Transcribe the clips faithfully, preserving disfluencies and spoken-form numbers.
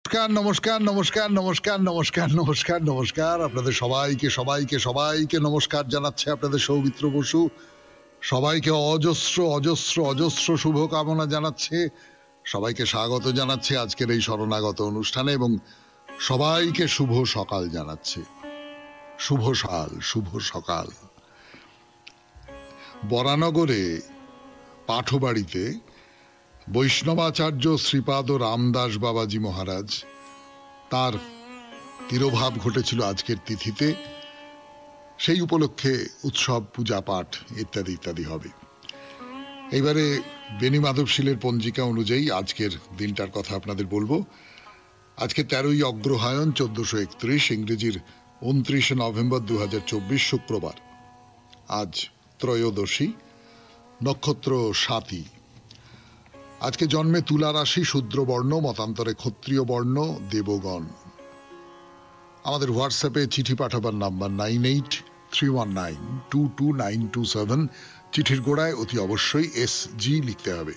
নমস্কার নমস্কার নমস্কার নমস্কার নমস্কার নমস্কার নমস্কার আপনাদের সবাইকে সবাইকে সবাইকে নমস্কার জানাচ্ছে আপনাদের সৌমিত্র বসু। সবাইকে অজস্র অজস্র অজস্র শুভকামনা জানাচ্ছে, সবাইকে স্বাগত জানাচ্ছে আজকের এই শরণাগত অনুষ্ঠানে এবং সবাইকে শুভ সকাল জানাচ্ছে। শুভ সকাল, শুভ সকাল। বরানগরে পাঠবাড়িতে বৈষ্ণবাচার্য শ্রীপাদ রামদাস বাবাজি মহারাজ, তার তিরোভাব ঘটেছিল আজকের তিথিতে। সেই উপলক্ষে উৎসব, পূজা পাঠ ইত্যাদি ইত্যাদি হবে। এইবারে বেনি মাধবশীলের পঞ্জিকা অনুযায়ী আজকের দিনটার কথা আপনাদের বলবো। আজকে তেরোই অগ্রহায়ণ চোদ্দশো একত্রিশ, ইংরেজির উনত্রিশে নভেম্বর দু হাজার চব্বিশ, শুক্রবার। আজ ত্রয়োদশী, নক্ষত্র সাতী। আজকে জন্মে তুলা রাশি, শূদ্রবর্ণ, মতান্তরে ক্ষত্রিয় বর্ণ, দেবগণ। আমাদের হোয়াটসঅ্যাপে চিঠি পাঠাবার number nine eight three one nine two two nine two seven. চিঠির গোড়ায় অতি অবশ্যই এস জি লিখতে হবে।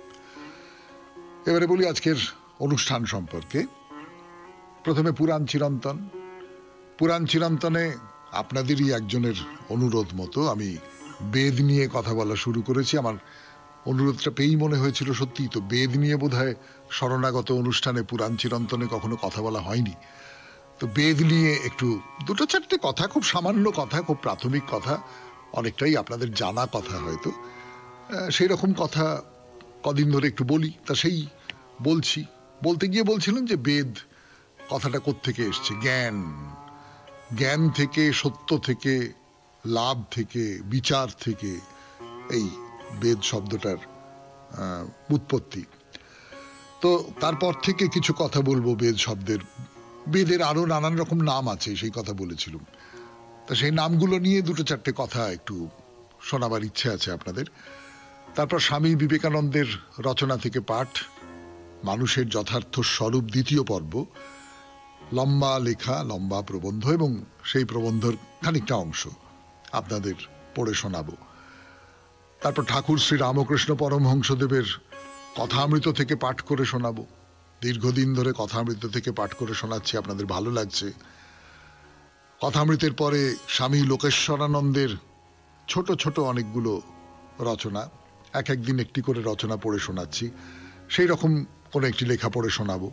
এবারে বলি আজকের অনুষ্ঠান সম্পর্কে। প্রথমে পুরাণ চিরন্তন। পুরাণ চিরন্তনে আপনাদেরই একজনের অনুরোধ মতো আমি বেদ নিয়ে কথা বলা শুরু করেছি। আমার অনুরোধটা পেয়েই মনে হয়েছিল সত্যি তো বেদ নিয়ে বোধহয় শরণাগত অনুষ্ঠানে পুরাণ চিরন্তনে কখনো কথা বলা হয়নি। তো বেদ নিয়ে একটু দুটো চারটে কথা, খুব সামান্য কথা, খুব প্রাথমিক কথা, অনেকটাই আপনাদের জানা কথা হয়তো, সেই রকম কথা কদিন ধরে একটু বলি। তা সেই বলছি, বলতে গিয়ে বলছিলাম যে বেদ কথাটা কোত্থেকে এসছে। জ্ঞান, জ্ঞান থেকে, সত্য থেকে, লাভ থেকে, বিচার থেকে এই বেদ শব্দটার উৎপত্তি। তো তারপর থেকে কিছু কথা বলবো বেদ শব্দের। বেদের আরো নানান রকম নাম আছে, সেই কথা বলেছিলাম। তা সেই নামগুলো নিয়ে দুটো চারটে কথা একটু শোনাবার ইচ্ছে আছে আপনাদের। তারপর স্বামী বিবেকানন্দের রচনা থেকে পাঠ, মানুষের যথার্থ স্বরূপ, দ্বিতীয় পর্ব। লম্বা লেখা, লম্বা প্রবন্ধ, এবং সেই প্রবন্ধের খানিকটা অংশ আপনাদের পড়ে শোনাবো। তারপর ঠাকুর শ্রী রামকৃষ্ণ পরমহংসদেবের কথামৃত থেকে পাঠ করে শোনাবো। দীর্ঘদিন ধরে কথামৃত থেকে পাঠ করে শোনাচ্ছি, আপনাদের ভালো লাগছে। কথামৃতের পরে স্বামী লোকেশ্বরানন্দের ছোট ছোট অনেকগুলো রচনা, এক একদিন একটি করে রচনা পড়ে শোনাচ্ছি। সেই রকম কোনো একটি লেখা পড়ে শোনাবো।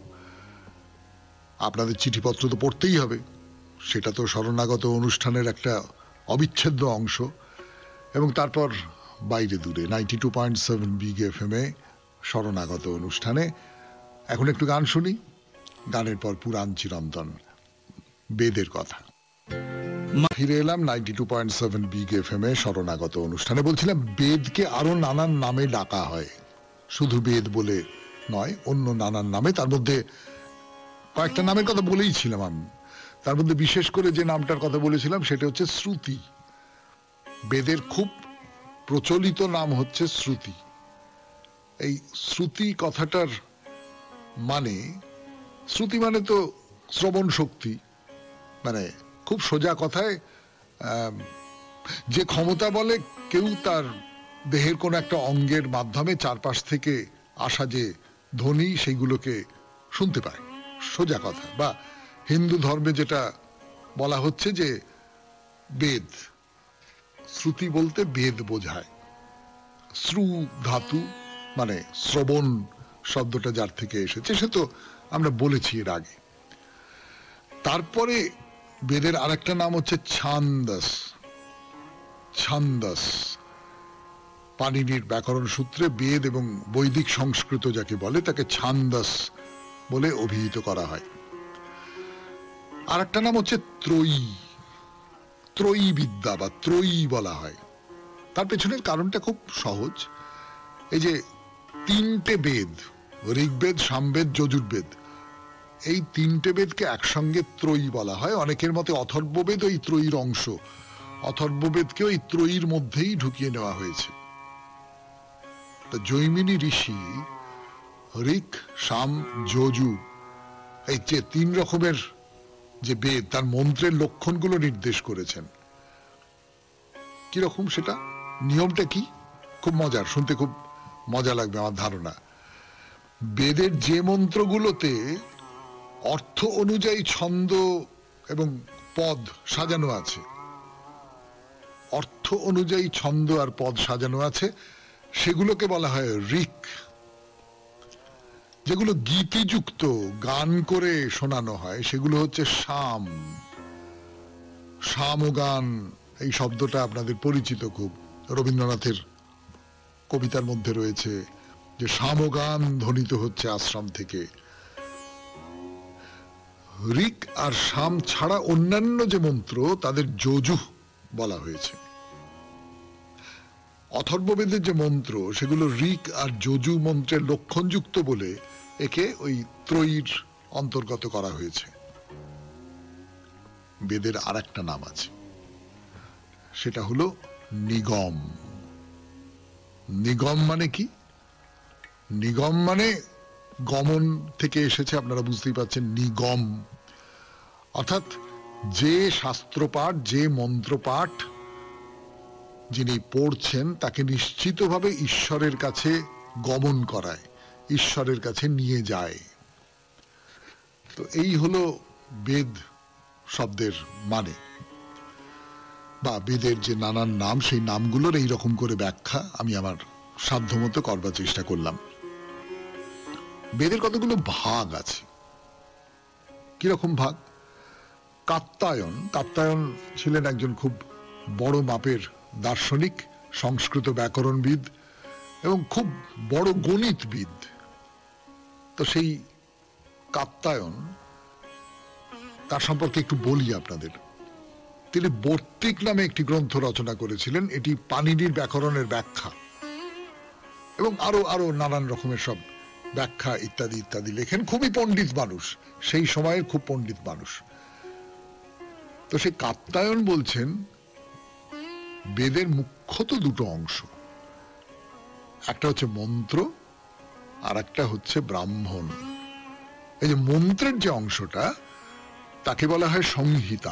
আপনাদের চিঠিপত্র তো পড়তেই হবে, সেটা তো শরণাগত অনুষ্ঠানের একটা অবিচ্ছেদ্য অংশ। এবং তারপর বাইরে দূরে ninety two point seven big F M এ শরণাগত অনুষ্ঠানে এখন একটু গান শুনি। গানের পর পুরাণ চিরন্তন, বেদের কথা। ফিরে এলাম ninety two point seven big F M এ শরণাগত অনুষ্ঠানে। বলছিলাম বেদকে আরো নানান নামে ডাকা হয়, শুধু বেদ বলে নয়, অন্য নানান নামে। তার মধ্যে কয়েকটা নামের কথা বলেই ছিলাম আমি। তার মধ্যে বিশেষ করে যে নামটার কথা বলেছিলাম সেটা হচ্ছে শ্রুতি। বেদের খুব প্রচলিত নাম হচ্ছে শ্রুতি। এই শ্রুতি কথাটার মানে, শ্রুতি মানে তো শ্রবণ শক্তি, মানে খুব সোজা কথায় যে ক্ষমতা বলে কেউ তার দেহের কোনো একটা অঙ্গের মাধ্যমে চারপাশ থেকে আসা যে ধ্বনি সেইগুলোকে শুনতে পায়, সোজা কথা। বা হিন্দু ধর্মে যেটা বলা হচ্ছে যে বেদ, শ্রুতি বলতে বেদ বোঝায়। শ্রু ধাতু মানে শ্রবণ শব্দটা যার থেকে এসেছে সে তো আমরা বলেছি এর আগে। তারপরে বেদের আরেকটা নাম হচ্ছে ছান্দস। ছান্দস পাণিনির ব্যাকরণ সূত্রে বেদ এবং বৈদিক সংস্কৃত যাকে বলে তাকে ছান্দস বলে অভিহিত করা হয়। আর একটা নাম হচ্ছে ত্রয়ী। ত্রয়ী বিদ্যা বা ত্রয়ী বলা হয়। তার পেছনের কারণটা খুব সহজ। এই যে তিনটে বেদ, ঋগ্বেদ, সামবেদ, যজুর্বেদ, এই তিনটে বেদকে একসঙ্গে ত্রয়ী বলা হয়। অনেকের মতে অথর্ববেদ ওই ত্রয়ীর অংশ, অথর্ববেদকে ওই ত্রয়ীর মধ্যেই ঢুকিয়ে নেওয়া হয়েছে। তা জৈমিনী ঋষি ঋক, সাম, যজু, এই যে তিন রকমের যে বেদ, তার মন্ত্রের লক্ষণগুলো নির্দেশ করেছেন। কিরকম সেটা, নিয়মটা কি, খুব মজার, শুনতে খুব মজা লাগবে আমার ধারণা। বেদের যে মন্ত্রগুলোতে অর্থ অনুযায়ী ছন্দ এবং পদ সাজানো আছে, অর্থ অনুযায়ী ছন্দ আর পদ সাজানো আছে, সেগুলোকে বলা হয় ঋক। যেগুলো গীতিযুক্ত, গান করে শোনানো হয়, সেগুলো হচ্ছে সাম। সামগান এই শব্দটা আপনাদের পরিচিত খুব, রবীন্দ্রনাথের কবিতার মধ্যে রয়েছে যে সামগান ধ্বনিত হচ্ছে আশ্রম থেকে। ঋক আর সাম ছাড়া অন্যান্য যে মন্ত্র তাদের যজুঃ বলা হয়েছে। অথর্ববেদের যে মন্ত্র সেগুলো ঋক আর যজু মন্ত্রের লক্ষণযুক্ত বলে একে ওই ত্রয়ীর অন্তর্গত করা হয়েছে। বেদের আর একটা নাম আছে, সেটা হলো নিগম। নিগম মানে কি? নিগম মানে গমন থেকে এসেছে, আপনারা বুঝতেই পারছেন, নিগম অর্থাৎ যে শাস্ত্রপাঠ, যে মন্ত্রপাঠ যিনি পড়ছেন তাকে নিশ্চিতভাবে ঈশ্বরের কাছে গমন করায়, ঈশ্বরের কাছে নিয়ে যায়। তো এই হলো বেদ শব্দের মানে, বা বেদের যে নানান নাম, সেই নামগুলোর এই রকম করে ব্যাখ্যা আমি আমার সাধ্যমতো করবার চেষ্টা করলাম। বেদের কতগুলো ভাগ আছে। কিরকম ভাগ? কাত্যায়ন। কাত্যায়ন ছিলেন একজন খুব বড় মাপের দার্শনিক, সংস্কৃত ব্যাকরণবিদ এবং খুব বড় গণিতবিদ। তো সেই কাত্যায়ন, তার সম্পর্কে একটু বলি আপনাদের। তিনি বর্তিক নামে একটি গ্রন্থ রচনা করেছিলেন, এটি পাণিনির ব্যাকরণের ব্যাখ্যা, এবং আরো আরো নানান রকমের সব ব্যাখ্যা ইত্যাদি ইত্যাদি লেখেন। খুবই পণ্ডিত মানুষ, সেই সময়ের খুব পণ্ডিত মানুষ। তো সেই কাত্যায়ন বলছেন বেদের মুখ্যত দুটো অংশ, একটা হচ্ছে মন্ত্র আর একটা হচ্ছে ব্রাহ্মণ। এই যে মন্ত্রের যে অংশটা, তাকে বলা হয় সংহিতা।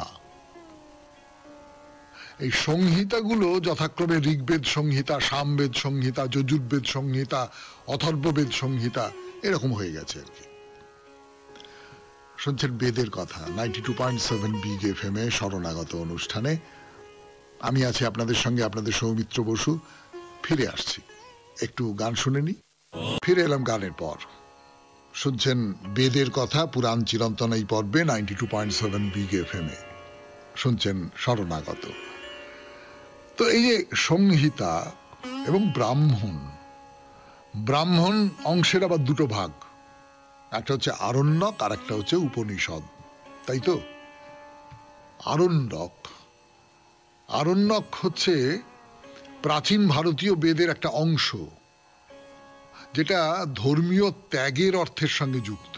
এই সংহিতাগুলো যথাক্রমে ঋগ্বেদ সংহিতা, সামবেদ সংহিতা, যজুর্বেদ সংহিতা, অথর্ববেদ সংহিতা, এরকম হয়ে গেছে আর কি। শুনছেন বেদের কথা ninety two point seven big F M এ শরণাগত অনুষ্ঠানে। আমি আছি আপনাদের সঙ্গে, আপনাদের সৌমিত্র বসু। ফিরে আসছি, একটু গান শুনে নি। ফিরে এলাম গানের পর। শুনছেন বেদের কথা পুরাণ চিরন্তন এই পর্বে ninety two point seven big F M এ। শুনছেন শরণাগত। তো এই যে সংহিতা এবং ব্রাহ্মণ, ব্রাহ্মণ অংশের আবার দুটো ভাগ, একটা হচ্ছে আরণ্যক আর একটা হচ্ছে উপনিষদ, তাই তো? আরণ্যক আরণ্যক হচ্ছে প্রাচীন ভারতীয় বেদের একটা অংশ, যেটা ধর্মীয় ত্যাগের অর্থের সঙ্গে যুক্ত।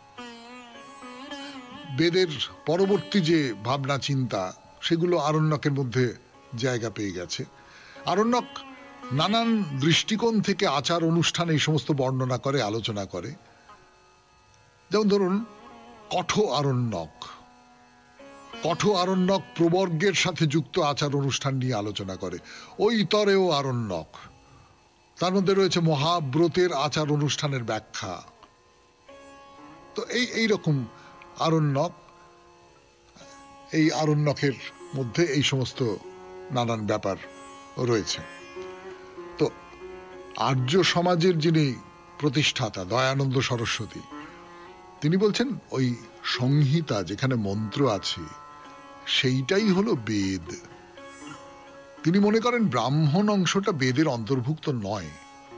বেদের পরবর্তী যে ভাবনা চিন্তা, সেগুলো আরণ্যকের মধ্যে জায়গা পেয়ে গেছে। আরণ্যক নানান দৃষ্টিকোণ থেকে আচার অনুষ্ঠান এই সমস্ত বর্ণনা করে, আলোচনা করে। যেমন ধরুন কঠ আরণ্যক। কঠ আরণ্যক প্রবর্গের সাথে যুক্ত আচার অনুষ্ঠান নিয়ে আলোচনা করে। ওই তরেও আরণ্যক, তার মধ্যে রয়েছে মহাব্রতের আচার অনুষ্ঠানের ব্যাখ্যা। তো এই এই রকম আরণ্যক, এই আরণ্যকের মধ্যে এই সমস্ত নানান ব্যাপার রয়েছে। তো আর্য সমাজের যিনি প্রতিষ্ঠাতা দয়ানন্দ সরস্বতী, তিনি বলছেন ওই সংহিতা যেখানে মন্ত্র আছে সেইটাই হলো বেদ। তিনি মনে করেন ব্রাহ্মণ অংশটা বেদের অন্তর্ভুক্ত নয়।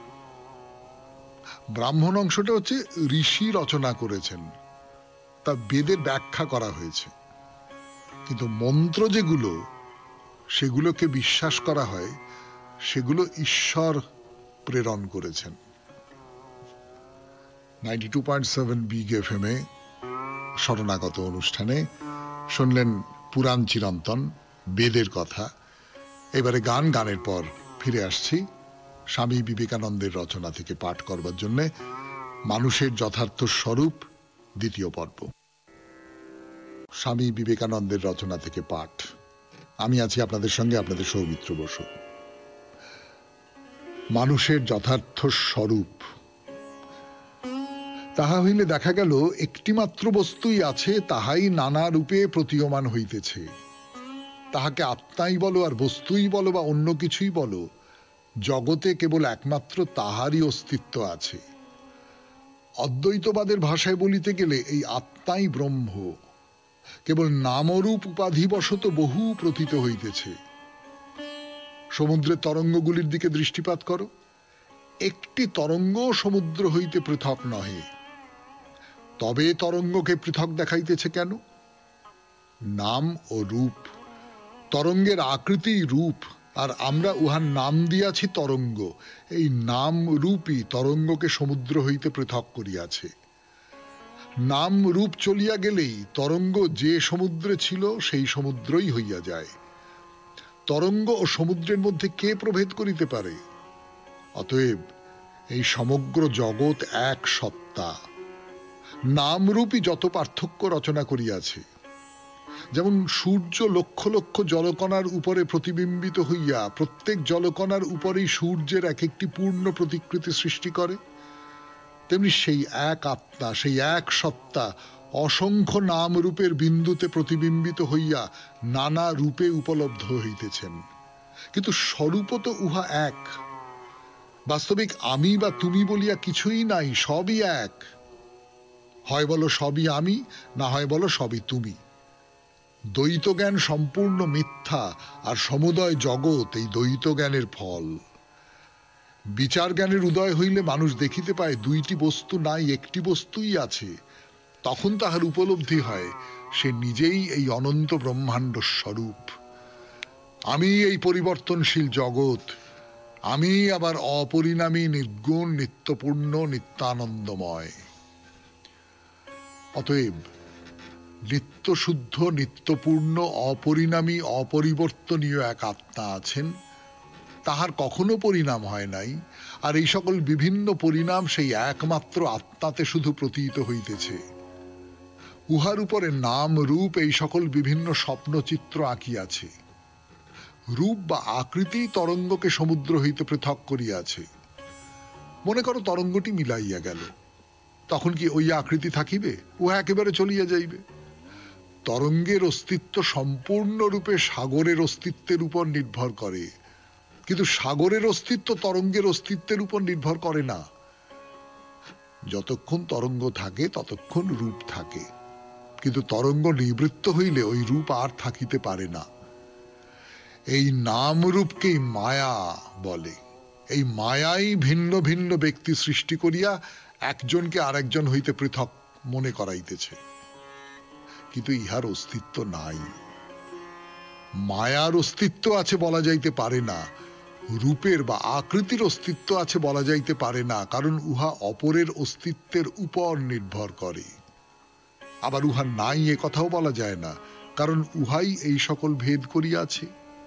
ব্রাহ্মণ অংশটা হচ্ছে ঋষি রচনা করেছেন, তা বেদের ব্যাখ্যা করা হয়েছে। কিন্তু মন্ত্র যেগুলো, সেগুলোকে বিশ্বাস করা হয় সেগুলো ঈশ্বর প্রেরণ করেছেন। Ninety two point seven big F M এ শরণাগত অনুষ্ঠানে শুনলেন পুরাণ চিরন্তন, বেদের কথা। এবারে গান, গানের পর ফিরে আসছি স্বামী বিবেকানন্দের রচনা থেকে পাঠ করবার জন্য মানুষের যথার্থ স্বরূপ দ্বিতীয় পর্ব। স্বামী বিবেকানন্দের রচনা থেকে পাঠ। আমি আছি আপনাদের সঙ্গে, আপনাদের সৌমিত্র বসু। মানুষের যথার্থ স্বরূপ। তাহা হইলে দেখা গেল একটিমাত্র বস্তুই আছে, তাহাই নানা রূপে প্রতীয়মান হইতেছে। তাহাকে আত্মাই বলো আর বস্তুই বলো বা অন্য কিছুই বলো, জগতে কেবল একমাত্র তাহারই অস্তিত্ব আছে। অদ্বৈতবাদের ভাষায় বলিতে গেলে এই আত্মাই ব্রহ্ম, কেবল নামরূপ উপাধিবশত বহু প্রতীত হইতেছে। সমুদ্রের তরঙ্গগুলির দিকে দৃষ্টিপাত করো, একটি তরঙ্গ সমুদ্র হইতে পৃথক নহে। তবে তরঙ্গকে পৃথক দেখাইতেছে কেন? নাম ও রূপ। তরঙ্গের আকৃতি রূপ, আর আমরা উহার নাম দিয়াছি তরঙ্গ। এই নাম রূপই তরঙ্গকে সমুদ্র হইতে পৃথক করিয়াছে। নাম রূপ চলিয়া গেলেই তরঙ্গ যে সমুদ্রে ছিল সেই সমুদ্রই হইয়া যায়। তরঙ্গ ও সমুদ্রের মধ্যে কে প্রভেদ করিতে পারে? অতএব এই সমগ্র জগৎ এক সত্তা। নামরূপই যত পার্থক্য রচনা করিয়াছে। যেমন সূর্য লক্ষ লক্ষ জলকণার উপরে প্রতিবিম্বিত হইয়া প্রত্যেক জলকণার উপরেই সূর্যের এক একটি পূর্ণ প্রতিকৃতি সৃষ্টি করে, তেমনি সেই এক আত্মা, সেই এক সত্তা অসংখ্য নাম রূপের বিন্দুতে প্রতিবিম্বিত হইয়া নানা রূপে উপলব্ধ হইতেছেন, কিন্তু স্বরূপ তো উহা এক। বাস্তবিক আমি বা তুমি বলিয়া কিছুই নাই, সবই এক। হয় বলো সবই আমি, না হয় বলো সবই তুমি। দ্বৈত জ্ঞান সম্পূর্ণ মিথ্যা, আর সমুদয় জগৎ এই দ্বৈত জ্ঞানের ফল। বিচার জ্ঞানের উদয় হইলে মানুষ দেখিতে পায় দুইটি বস্তু নাই, একটি বস্তুই আছে। তখন তাহার উপলব্ধি হয় সে নিজেই এই অনন্ত ব্রহ্মাণ্ড স্বরূপ। আমি এই পরিবর্তনশীল জগৎ, আমি আবার অপরিণামী, নির্গুণ, নিত্যপূর্ণ, নিত্যানন্দময়। অতএব নিত্যশুদ্ধ, নিত্যপূর্ণ, অপরিণামী, অপরিবর্তনীয় এক আত্মা আছেন, তাহার কখনো পরিণাম হয় নাই। আর এই সকল বিভিন্ন পরিণাম সেই একমাত্র আত্মাতে শুধু প্রতীত হইতেছে। উহার উপরে নাম রূপ এই সকল বিভিন্ন স্বপ্নচিত্র আঁকিয়াছে। রূপ বা আকৃতি তরঙ্গকে সমুদ্র হইতে পৃথক করিয়াছে। মনে করো তরঙ্গটি মিলাইয়া গেল, তখন কি ওই আকৃতি থাকিবে? উহা একেবারে চলিয়া যাইবে। তরঙ্গের অস্তিত্ব সম্পূর্ণরূপে সাগরের অস্তিত্বের উপর নির্ভর করে, কিন্তু সাগরের অস্তিত্ব তরঙ্গের অস্তিত্বের উপর নির্ভর করে না। যতক্ষণ তরঙ্গ থাকে ততক্ষণ রূপ থাকে, কিন্তু তরঙ্গ নিবৃত্ত হইলে ওই রূপ আর থাকিতে পারে না। এই নাম রূপকেই মায়া বলে। এই মায়াই ভিন্ন ভিন্ন ব্যক্তি সৃষ্টি করিয়া একজনকে আরেকজন হইতে পৃথক মনে করাইতেছে, কিন্তু ইহার অস্তিত্ব নাই। মায়ার অস্তিত্ব আছে বলা যাইতে পারে না, রূপের বা আকৃতির অস্তিত্ব আছে বলা যাইতে পারে না, কারণ উহা অপরের অস্তিত্বের উপর নির্ভর করে। আবার উহা নাই এ কথাও বলা যায় না, কারণ উহাই এই সকল ভেদ করিয়াছে।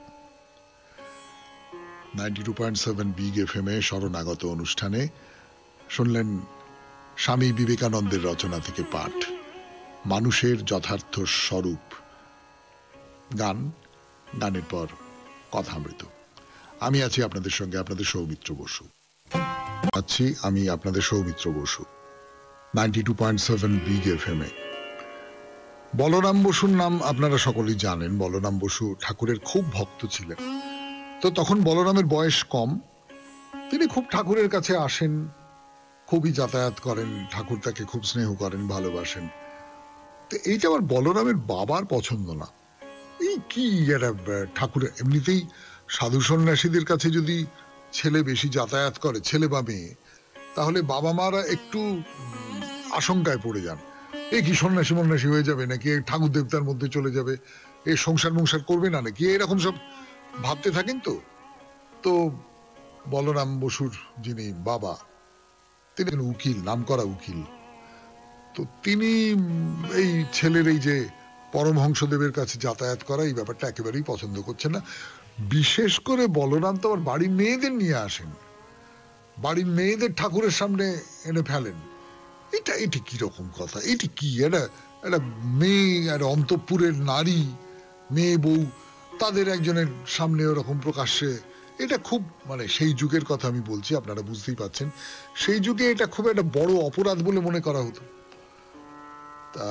Ninety two point seven big F M এ শরণাগত অনুষ্ঠানে শুনলেন স্বামী বিবেকানন্দের রচনা থেকে পাঠ, মানুষের যথার্থ স্বরূপ। গান, গানের পর কথামৃত। আমি আছি আপনাদের সঙ্গে, আপনাদের সৌমিত্র বসু আছি আমি আপনাদের Soumitra Basu ninety two point seven big F M এ। বলরাম বসুর নাম আপনারা সকলেই জানেন। বলরাম বসু ঠাকুরের খুব ভক্ত ছিলেন। তো তখন বলরামের বয়স কম, তিনি খুব ঠাকুরের কাছে আসেন, খুবই যাতায়াত করেন, ঠাকুর তাকে খুব স্নেহ করেন, ভালোবাসেন। তো এইটা আবার বলরামের বাবার পছন্দ না। এই কি একটা ঠাকুরের, এমনিতেই সাধু সন্ন্যাসীদের কাছে যদি ছেলে বেশি যাতায়াত করে, ছেলে বা মেয়ে, তাহলে বাবা মারা একটু আশঙ্কায় পড়ে যান। এ কি সন্ন্যাসী মন্যাসী হয়ে যাবে নাকি, ঠাকুর দেবতার মধ্যে চলে যাবে, এ সংসার মংসার করবে না নাকি, এরকম সব ভাবতে থাকেন। তো তো বলরাম বসুর যিনি বাবা, তিনি উকিল, নামকরা উকিল। তো তিনি এই ছেলের এই যে পরমহংসদেবের কাছে যাতায়াত করা, এই ব্যাপারটা একেবারেই পছন্দ করছেন না। বিশেষ করে বলরাম তো আবার বাড়ির মেয়েদের নিয়ে আসেন, বাড়ির মেয়েদের ঠাকুরের সামনে এনে ফেলেন। এটা এটি কিরকম কথা, এটি কি এটা একটা মেয়ে, একটা অন্তঃপুরের নারী, মেয়ে বউ, তাদের একজনের সামনে ওরকম প্রকাশ্যে এটা খুব মানে সেই যুগের কথা আমি বলছি, আপনারা বুঝতেই পারছেন সেই যুগে এটা খুব একটা বড় অপরাধ বলে মনে করা হতো। তা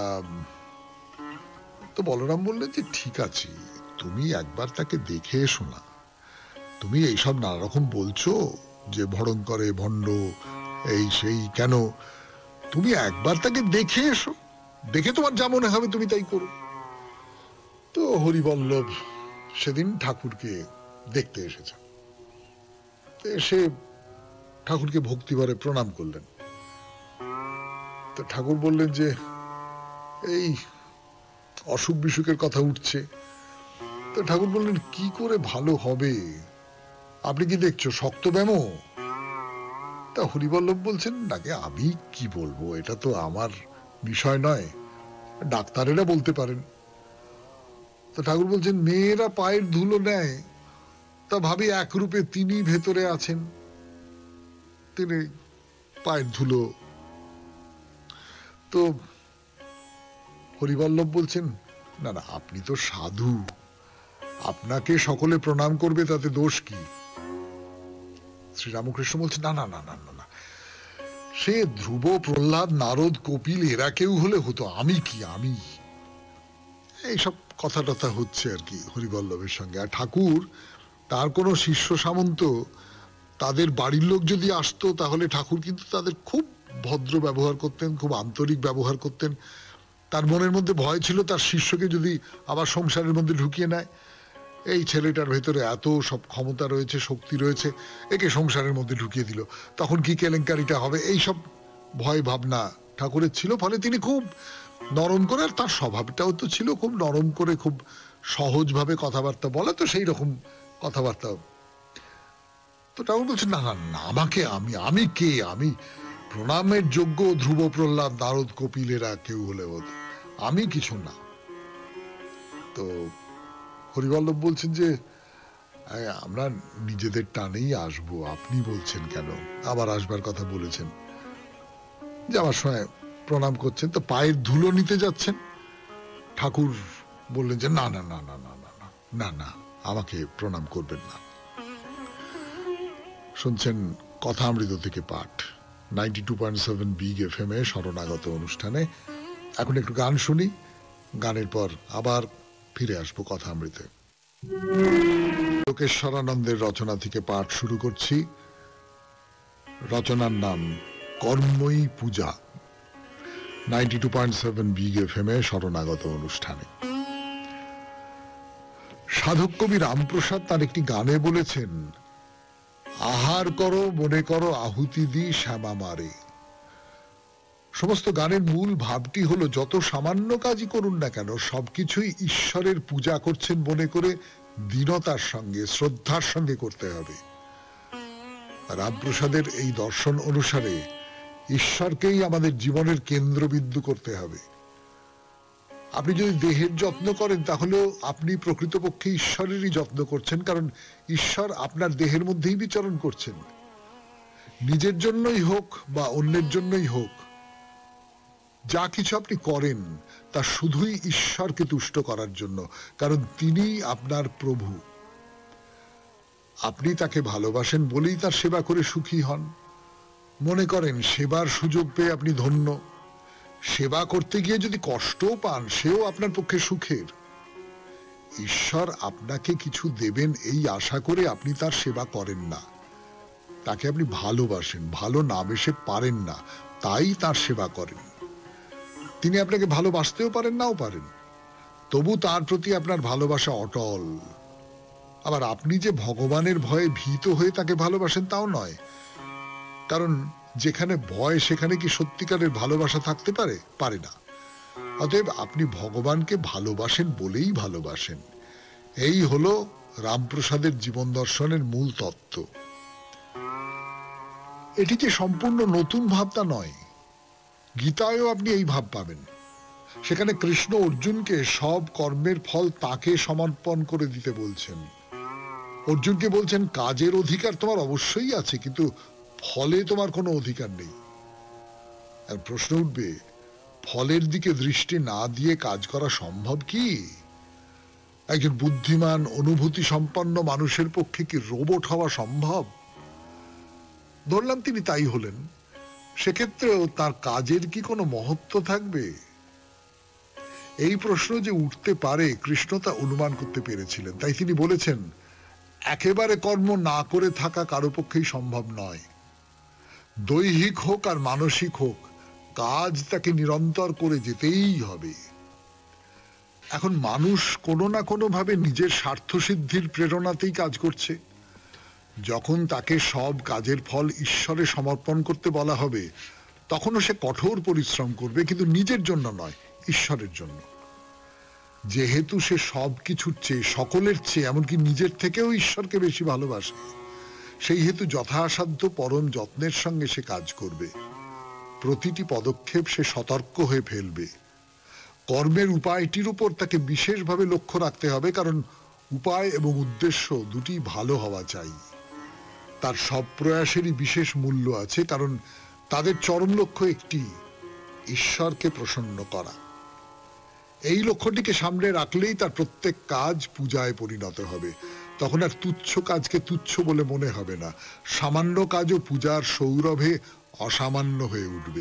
তো বলরাম বললেন যে ঠিক আছে, তুমি একবার তাকে দেখে এসো না। তুমি এইসব নানা রকম বলছো যে ভড়ঙ্করে ভণ্ড এই সেই, কেন? তুমি একবার তাকে দেখে এসো, দেখে তোমার যা মনে হবে তুমি তাই করো। তো হরিবল্লভ সেদিন ঠাকুরকে দেখতে এসেছে, এসে ঠাকুরকে ভক্তিভরে প্রণাম করলেন। তো ঠাকুর বললেন যে এই অসুখ বিসুখের কথা উঠছে। তো ঠাকুর বললেন কি করে ভালো হবে, আপনি কি দেখছো শক্ত ব্যামো? তা হরিবল্লভ বলছেন নাকি আমি কি বলবো, এটা তো আমার বিষয় নয়, ডাক্তারেরা বলতে পারেন। তো ঠাকুর বলছেন মেয়েরা পায়ের ধুলো নেয়, তা ভাবি এক রূপে তিনি ভেতরে আছেন, তিনি পায়ের ধুলো। তো হরিবল্লভ বলছেন না না, আপনি তো সাধু, আপনাকে সকলে প্রণাম করবে, তাতে দোষ কি? শ্রীরামকৃষ্ণ বলছেন না না না না না না, সে ধ্রুব, প্রহ্লাদ, নারদ, কপিল এরা কেউ হলে হতো, আমি কি? আমি এইসব কথা টথা হচ্ছে আর কি হরিবল্লভের সঙ্গে। আর ঠাকুর তার কোনো শিষ্য সামন্ত তাদের বাড়ির লোক যদি আসতো তাহলে ঠাকুর কিন্তু তাদের খুব ভদ্র ব্যবহার করতেন, খুব আন্তরিক ব্যবহার করতেন। তার মনের মধ্যে ভয় ছিল তার শিষ্যকে যদি আবার সংসারের মধ্যে ঢুকিয়ে নেয়, এই ছেলেটার ভেতরে এত সব ক্ষমতা রয়েছে, শক্তি রয়েছে, একে সংসারের মধ্যে ঢুকিয়ে দিল, তখন কি কেলেঙ্কারিটা হবে, এই সব ভয় ভাবনা ঠাকুরের ছিল। ফলে তিনি খুব নরম করে, আর তার স্বভাবটাও তো ছিল খুব নরম করে, খুব সহজভাবে কথাবার্তা বলা, তো সেই রকম কথাবার্তা। তো ঠাকুর বলছেন না না না, আমাকে আমি আমি কে? আমি প্রণামের যোগ্য ধ্রুব, প্রহ্লাদ, নারদ, কপিলেরা কেউ হলে হতো, আমি কিছু না। তো হরিবল্লভ বলছেন যে আমরা নিজেদের টানেই আসবো, আপনি বলছেন কেন? আবার আসবার কথা বলেছেন, যাওয়ার সময় প্রণাম করছেন, তো পায়ের ধুলো নিতে যাচ্ছেন। ঠাকুর বললেন যে না না না না না না না না না, আমাকে প্রণাম করবেন না। শুনছেন কথামৃত থেকে পাঠ, ninety two point seven big F M এ শরণাগত অনুষ্ঠানে। এখন একটু গান শুনি, গানের পর আবার ফিরে আসবো কথামৃতে। লোকেশ্বরানন্দের রচনা থেকে পাঠ শুরু করছি। রচনার নাম কর্মই পূজা, ninety two point seven big F M এ শরণাগত অনুষ্ঠানে। সাধক কবি রামপ্রসাদ তার একটি গানে বলেছেন, আহার করো মনে করো আহুতি দি শ্যামা মারে। সমস্ত গানের মূল ভাবটি হলো যত সামান্য কাজই করুন না কেন সবকিছুই ঈশ্বরের পূজা করছেন মনে করে দীনতার সঙ্গে, শ্রদ্ধার সঙ্গে করতে হবে। রামপ্রসাদের এই দর্শন অনুসারে ঈশ্বরকেই আমাদের জীবনের কেন্দ্রবিন্দু করতে হবে। আপনি যদি দেহের যত্ন করেন তাহলেও আপনি প্রকৃতপক্ষে ঈশ্বরেরই যত্ন করছেন, কারণ ঈশ্বর আপনার দেহের মধ্যেই বিচরণ করছেন। নিজের জন্যই হোক বা অন্যের জন্যই হোক, যা কিছু আপনি করেন তা শুধুই ঈশ্বরকে তুষ্ট করার জন্য, কারণ তিনিই আপনার প্রভু। আপনি তাকে ভালোবাসেন বলেই তার সেবা করে সুখী হন। মনে করেন সেবার সুযোগ পেয়ে আপনি ধন্য, সেবা করতে গিয়ে যদি কষ্টও পান সেও আপনার পক্ষে সুখের। ঈশ্বর আপনাকে কিছু দেবেন এই আশা করে আপনি তার সেবা করেন না, তাকে আপনি ভালোবাসেন, ভালো না বেসে পারেন না, তাই তার সেবা করেন। তিনি আপনাকে ভালোবাসতেও পারেন, নাও পারেন, তবু তার প্রতি আপনার ভালোবাসা অটল। আবার আপনি যে ভগবানের ভয়ে ভীত হয়ে তাকে ভালোবাসেন তাও নয়, কারণ যেখানে ভয় সেখানে কি সত্যিকারের ভালোবাসা থাকতে পারে? পারে না। অতএব আপনি ভগবানকে ভালোবাসেন বলেই ভালোবাসেন। এই হলো রামপ্রসাদের জীবন দর্শনের মূল তত্ত্ব। এটি যে সম্পূর্ণ নতুন ভাবনা নয়, গীতায়ও আপনি এই ভাব পাবেন। সেখানে কৃষ্ণ অর্জুনকে সব কর্মের ফল তাকে সমর্পণ করে দিতে বলছেন। অর্জুনকে বলছেন কাজের অধিকার তোমার অবশ্যই আছে, কিন্তু ফলে তোমার কোনো অধিকার নেই। আর প্রশ্ন উঠবে, ফলের দিকে দৃষ্টি না দিয়ে কাজ করা সম্ভব কি? একজন বুদ্ধিমান অনুভূতি সম্পন্ন মানুষের পক্ষে কি রোবট হওয়া সম্ভব? ধরলাম তিনি তাই হলেন, সেক্ষেত্রেও তার কাজের কি কোনো মহত্ব থাকবে? এই প্রশ্ন যে উঠতে পারে কৃষ্ণ তা অনুমান করতে পেরেছিলেন। তাই তিনি বলেছেন, একেবারে কর্ম না করে থাকা কারো পক্ষেই সম্ভব নয়। দৈহিক হোক আর মানসিক হোক, কাজ তাকে নিরন্তর করে যেতেই হবে। এখন মানুষ কোনো না কোনো ভাবে নিজের স্বার্থ সিদ্ধির প্রেরণাতেই কাজ করছে। যখন তাকে সব কাজের ফল ঈশ্বরে সমর্পণ করতে বলা হবে, তখনও সে কঠোর পরিশ্রম করবে, কিন্তু নিজের জন্য নয়, ঈশ্বরের জন্য। যেহেতু সে সব কিছুর চেয়ে, সকলের চেয়ে, এমনকি নিজের থেকেও ঈশ্বরকে বেশি ভালোবাসে, সেই হেতু যথাসাধ্য পরম যত্নের সঙ্গে সে কাজ করবে। প্রতিটি পদক্ষেপ সে সতর্ক হয়ে ফেলবে। কর্মের উপায়টির উপর তাকে বিশেষভাবে লক্ষ্য রাখতে হবে, কারণ উপায় এবং উদ্দেশ্য দুটি ভালো হওয়া চাই। তার সব প্রয়াসেরই বিশেষ মূল্য আছে, কারণ তাদের চরম লক্ষ্য একটি, ঈশ্বরকে প্রসন্ন করা। এই লক্ষ্যটিকে সামনে রাখলেই তার প্রত্যেক কাজ পূজায় পরিণত হবে। তখন আর তুচ্ছ কাজকে তুচ্ছ বলে মনে হবে না, সামান্য কাজও পূজার সৌরভে অসামান্য হয়ে উঠবে।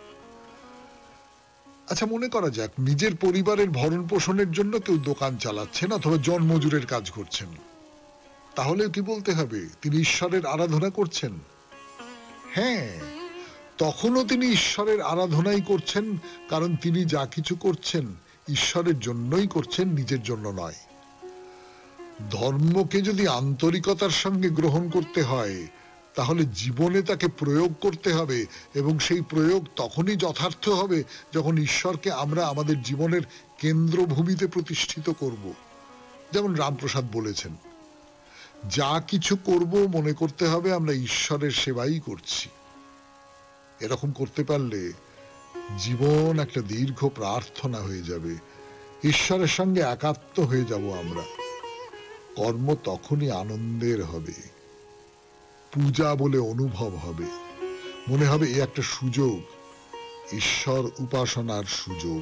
আচ্ছা, মনে করা যাক নিজের পরিবারের ভরণ পোষণের জন্য কেউ দোকান চালাচ্ছেন অথবা জন্মজুরের কাজ করছেন। তাহলে কি বলতে হবে তিনি ঈশ্বরের আরাধনা করছেন? হ্যাঁ, তখনও তিনি ঈশ্বরের আরাধনাই করছেন, কারণ তিনি যা কিছু করছেন ঈশ্বরের জন্যই করছেন, নিজের জন্য নয়। ধর্মকে যদি আন্তরিকতার সঙ্গে গ্রহণ করতে হয়, তাহলে জীবনে তাকে প্রয়োগ করতে হবে, এবং সেই প্রয়োগ তখনই যথার্থ হবে যখন ঈশ্বরকে আমরা আমাদের জীবনের কেন্দ্রভূমিতে প্রতিষ্ঠিত করব। যেমন রামপ্রসাদ বলেছেন, যা কিছু করব মনে করতে হবে আমরা ঈশ্বরের সেবাই করছি। এরকম করতে পারলে জীবন একটা দীর্ঘ প্রার্থনা হয়ে যাবে, ঈশ্বরের সঙ্গে একাত্ম হয়ে যাব আমরা। কর্ম তখনই আনন্দের হবে, পূজা বলে অনুভব হবে, মনে হবে এ একটা সুযোগ, ঈশ্বর উপাসনার সুযোগ।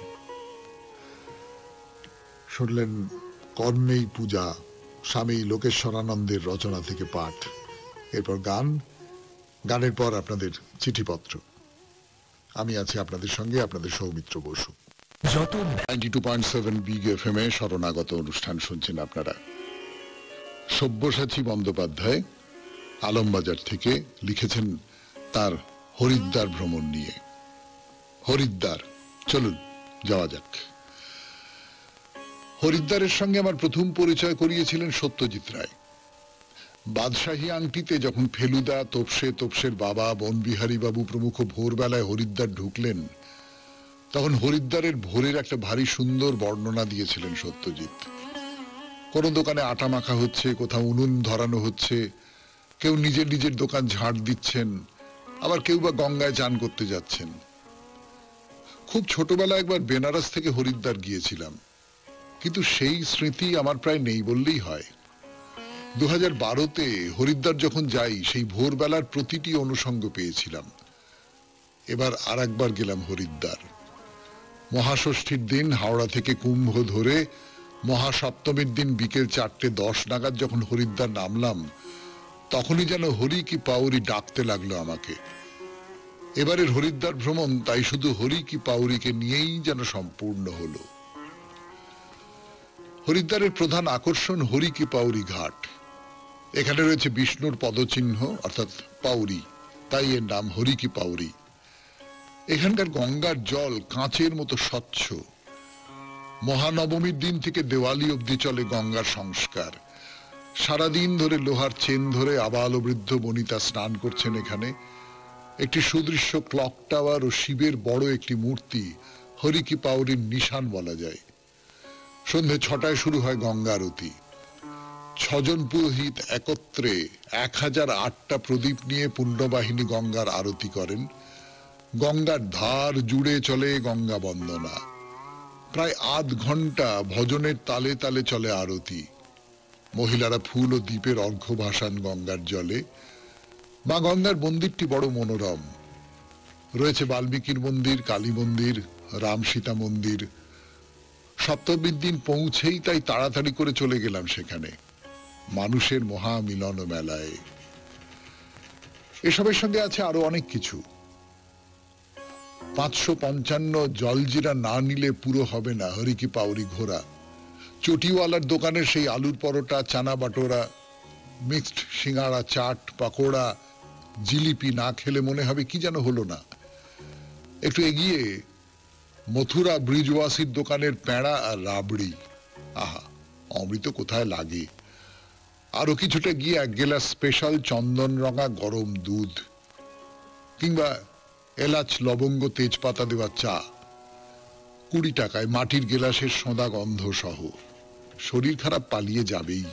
শুনলেন কর্মেই পূজা, স্বামী লোকেশ্বরানন্দের রচনা থেকে পাঠ। এরপর গান, গানের পর আপনাদের চিঠিপত্র। আমি আছি আপনাদের সঙ্গে, আপনাদের সৌমিত্র বসু। যত ninety two point seven big F M এ শরণাগত অনুষ্ঠান শুনছেন আপনারা। সব্যসাচী বন্দ্যোপাধ্যায় আলমবাজার থেকে লিখেছেন তার হরিদ্বার ভ্রমণ নিয়ে। হরিদ্বার, চলুন যাওয়া যাক। হরিদ্বারের সঙ্গে আমার প্রথম পরিচয় করিয়েছিলেন সত্যজিৎ রায়। বাদশাহী আংটিতে যখন ফেলুদা, তোপসে, তোপসের বাবা, বনবিহারী বাবু প্রমুখ ভোরবেলায় হরিদ্বার ঢুকলেন, তখন হরিদ্বারের ভোরের একটা ভারী সুন্দর বর্ণনা দিয়েছিলেন সত্যজিৎ। কোনো দোকানে আটা মাখা হচ্ছে, কোথাও উনুন ধরানো হচ্ছে, কেউ নিজের নিজের দোকান ঝাড় দিচ্ছেন, আবার কেউ বা গঙ্গায় চান করতে যাচ্ছেন। খুব ছোটবেলা একবার বেনারস থেকে হরিদ্বার গিয়েছিলাম, কিন্তু সেই স্মৃতি আমার প্রায় নেই বললেই হয়। দু হাজার বারোতে হরিদ্বার যখন যাই, সেই ভোরবেলার প্রতিটি অনুষঙ্গ পেয়েছিলাম। এবার আর একবার গেলাম হরিদ্বার। মহাষষ্ঠীর দিন হাওড়া থেকে কুম্ভ ধরে মহাসপ্তমীর দিন বিকেল চারটে দশ নাগাদ যখন হরিদ্বার নামলাম, তখনই যেন হরি কি পাউরি ডাকতে লাগলো আমাকে। এবারের হরিদ্বার ভ্রমণ তাই শুধু হরি কি পাউরিকে নিয়েই যেন সম্পূর্ণ হলো। হরিদ্বারের প্রধান আকর্ষণ হরি কি পাউরি ঘাট। এখানে রয়েছে বিষ্ণুর পদচিহ্ন অর্থাৎ পাউরি, তাই এর নাম হরি কি পাউরি। এখানকার গঙ্গার জল কাঁচের মতো স্বচ্ছ। মহানবমীর দিন থেকে দেওয়ালি অবধি চলে গঙ্গার সংস্কার। সারাদিন ধরে লোহার চেন ধরে আবাল বৃদ্ধ বনিতা স্নান করছেন এখানে। একটি সুদৃশ্য ক্লক টাওয়ার ও শিবের বড় একটি মূর্তি হরি কি পাউরির নিশান বলা যায়। সন্ধে ছটায় শুরু হয় গঙ্গা আরতি। ছজন পুরোহিত একত্রে এক হাজার আটটা প্রদীপ নিয়ে পুণ্যবাহিনী গঙ্গার আরতি করেন। গঙ্গার ধার জুড়ে চলে গঙ্গা বন্দনা। প্রায় আধ ঘন্টা ভজনের তালে তালে চলে আরতি। মহিলারা ফুল ও দ্বীপের অর্ঘ্য ভাসান গঙ্গার জলে। মা গঙ্গার মন্দিরটি বড় মনোরম। রয়েছে বাল্মীকির মন্দির, কালী মন্দির, রাম সীতা মন্দির। সপ্তমীর দিন পৌঁছেই তাই তাড়াতাড়ি করে চলে গেলাম সেখানে, মানুষের মহা মিলন মেলায়। এসবের সঙ্গে আছে আরো অনেক কিছু। পাঁচশো পঞ্চান্ন জলজিরা না নিলে পুরো হবে না হরিকি পাউরি ঘোরা। চটিওয়ালার দোকানের সেই আলুর পরোটা, চানা বাটোরা, মিক্সড সিঙ্গাড়া, চাট, পাকোড়া, জিলিপি না খেলে মনে হবে কি যেন হলো না। একটু এগিয়ে মথুরা ব্রিজওয়াসির দোকানের প্যাঁড়া আর রাবড়ি, আহা অমৃত কোথায় লাগে। আরো কিছুটা গিয়ে এক গেলাস স্পেশাল চন্দন রঙা গরম দুধ, কিংবা এলাচ লবঙ্গ তেজপাতা দেওয়া চা, কুড়ি টাকায় মাটির গেলাসের সোঁদা গন্ধ সহ। শরীর খারাপ পালিয়ে যাবেই।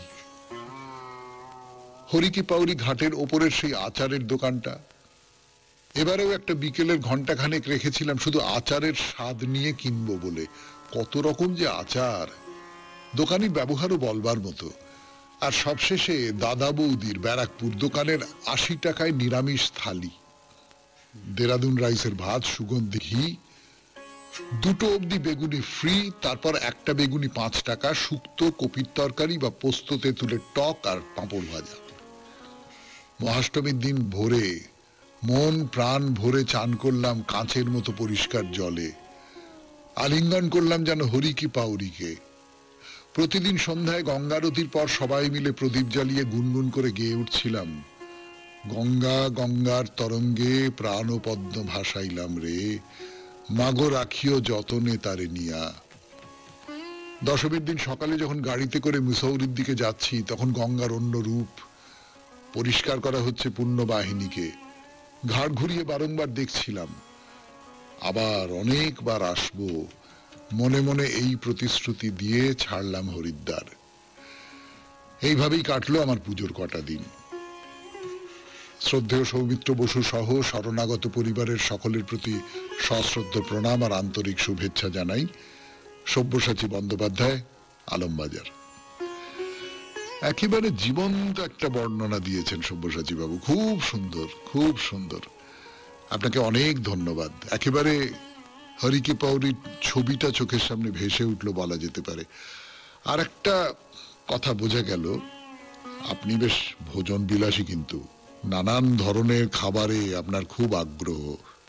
হরিকি পাউরি ঘাটের ওপরের সেই আচারের দোকানটা, এবারেও একটা বিকেলের ঘন্টা খানেক রেখেছিলাম শুধু আচারের স্বাদ নিয়ে কিনবো বলে। কত রকম যে আচার, দোকানি ব্যবহারও বলবার মতো। আর সবশেষে দাদা বৌদির ব্যারাকপুর দোকানের আশি টাকায় নিরামিষ থালি, দেরাদুন রাইসের ভাত, সুগন্ধি ঘি, দুটো অবধি বেগুনি ফ্রি, তারপর একটা বেগুনি পাঁচ টাকা, শুক্তো, কপির তরকারি বা পোস্ত তেঁতুলের টক আর পাঁপড় ভাজা। মহাষ্টমীর দিন ভোরে মন প্রাণ ভরে চান করলাম কাঁচের মতো পরিষ্কার জলে, আলিঙ্গন করলাম যেন হরিকি পাউরিকে। প্রতিদিন সন্ধ্যায় গঙ্গারতির পর সবাই মিলে প্রদীপ জ্বালিয়ে গুনগুন করে গেয়ে উঠছিলাম, গঙ্গা গঙ্গার তরঙ্গে প্রাণ পদ্ম ভাসাইলাম রে, মাগো রাখিও যতনে তারে নিয়া। দশমীর দিন সকালে যখন গাড়িতে করে মুসৌরির দিকে যাচ্ছি, তখন গঙ্গার অন্য রূপ। পরিষ্কার করা হচ্ছে পুণ্য বাহিনীকে। ঘাড় ঘুরিয়ে বারংবার দেখছিলাম, আবার অনেকবার আসবো, মনে মনে এই প্রতিশ্রুতি দিয়ে ছাড়লাম হরিদ্বার। এইভাবেই কাটলো আমার পুজোর কটা দিন। শ্রদ্ধেয় সৌমিত্র বসু সহ শরণাগত পরিবারের সকলের প্রতি সশ্রদ্ধ প্রণাম আর আন্তরিক শুভেচ্ছা জানাই। সব্যসাচী বন্দ্যোপাধ্যায়, আলমবাজার। একেবারে জীবন্ত একটা বর্ণনা দিয়েছেন সব্যসাচী বাবু, খুব সুন্দর, খুব সুন্দর। আপনাকে অনেক ধন্যবাদ। একেবারে হরিকি পাউরির ছবিটা চোখের সামনে ভেসে উঠলো বলা যেতে পারে। আর একটা কথা বোঝা গেল, আপনি বেশ ভোজন বিলাসী, কিন্তু নানান ধরনের খাবারে আপনার খুব আগ্রহ।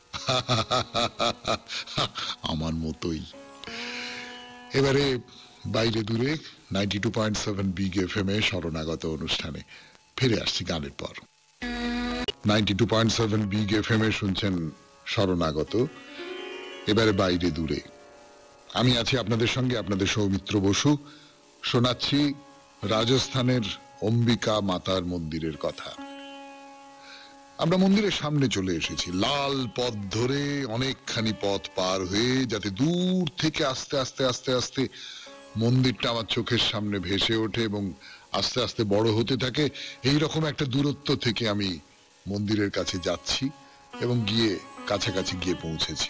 আমার মতোই। এবারে বাইরে দূরে ninety two point seven big F M এ শরণাগত অনুষ্ঠানে ফিরে আসছি গানের পর। Ninety two point seven big F M এ শুনছেন শরণাগত। এবারে বাইরে দূরে আমি আছি আপনাদের সঙ্গে, আপনাদের সৌমিত্র বসু। শোনাচ্ছি রাজস্থানের অম্বিকা মাতার মন্দিরের কথা। আমরা মন্দিরের সামনে চলে এসেছি, লাল পথ ধরে অনেকখানি পথ পার হয়ে, যাতে দূর থেকে আস্তে আস্তে আস্তে আস্তে মন্দিরটা আমার চোখের সামনে ভেসে ওঠে এবং আস্তে আস্তে বড় হতে থাকে। এইরকম একটা দূরত্ব থেকে আমি মন্দিরের কাছে যাচ্ছি এবং গিয়ে কাছাকাছি গিয়ে পৌঁছেছি।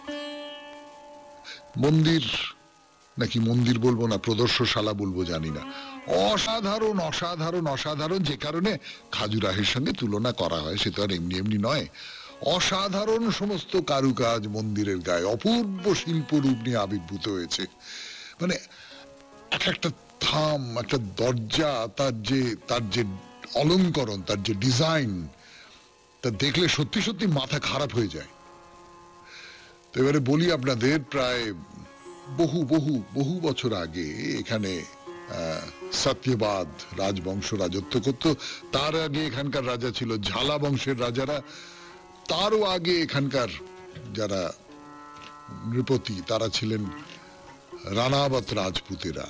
মন্দির নাকি মন্দির বলবো না, প্রদর্শনশালা বলবো জানি না, অসাধারণ অসাধারণ অসাধারণ। যে কারণে খাজুরাহের সঙ্গে তুলনা করা হয়, সে তো আর এমনি এমনি নয়। অসাধারণ সমস্ত কারুকাজ মন্দিরের গায়ে, অপূর্ব শিল্পরূপ নিয়ে আবির্ভূত হয়েছে। মানে এক একটা থাম, একটা দরজা, তার যে তার যে অলঙ্করণ, তার যে ডিজাইন, তা দেখলে সত্যি সত্যি মাথা খারাপ হয়ে যায়। তো এবারে বলি আপনাদের, প্রায় বহু বহু বহু বছর আগে এখানে সত্যবাদ রাজবংশ রাজত্ব করত। তার আগে এখানকার রাজা ছিল ঝালা বংশের রাজারা, তারও আগে এখানকার যারা নৃপতি তারা ছিলেন রানাবত রাজপুতেরা।